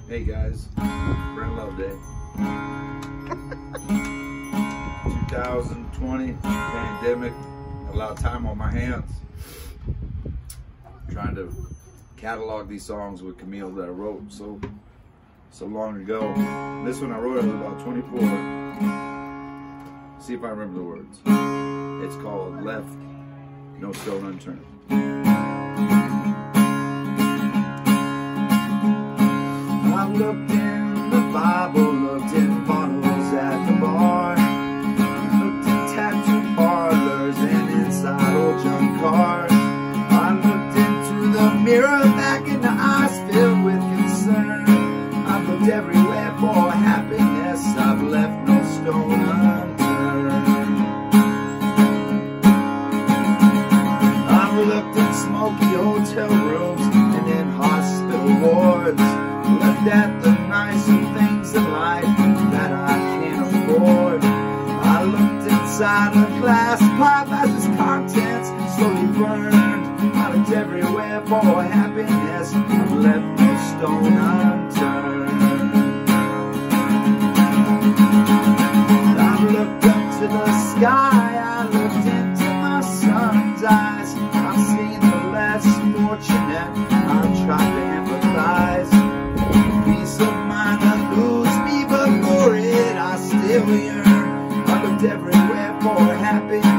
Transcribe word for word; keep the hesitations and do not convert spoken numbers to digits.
Hey guys, Brand Love Day. twenty twenty, pandemic, a lot of time on my hands. Trying to catalog these songs with Camille that I wrote so so long ago. This one I wrote I was about twenty-four. See if I remember the words. It's called Left, No Stone Unturned. I looked in the Bible, looked in bottles at the bar, looked in tattoo parlors and inside old junk cars. I looked into the mirror, back in the eyes filled with concern. I've looked everywhere for happiness, I've left no stone unturned. I've looked in smoky hotel rooms and in hospital wards, looked at the nicer things in life that I can't afford. I looked inside a glass pipe as its contents slowly burned. I looked everywhere for happiness, I've left no stone unturned. I looked up to the sky, I looked into my son's eyes. I've seen the less fortunate, I've tried to empathize. Peace of mind eludes me, but for it I still yearn. I looked everywhere for happiness,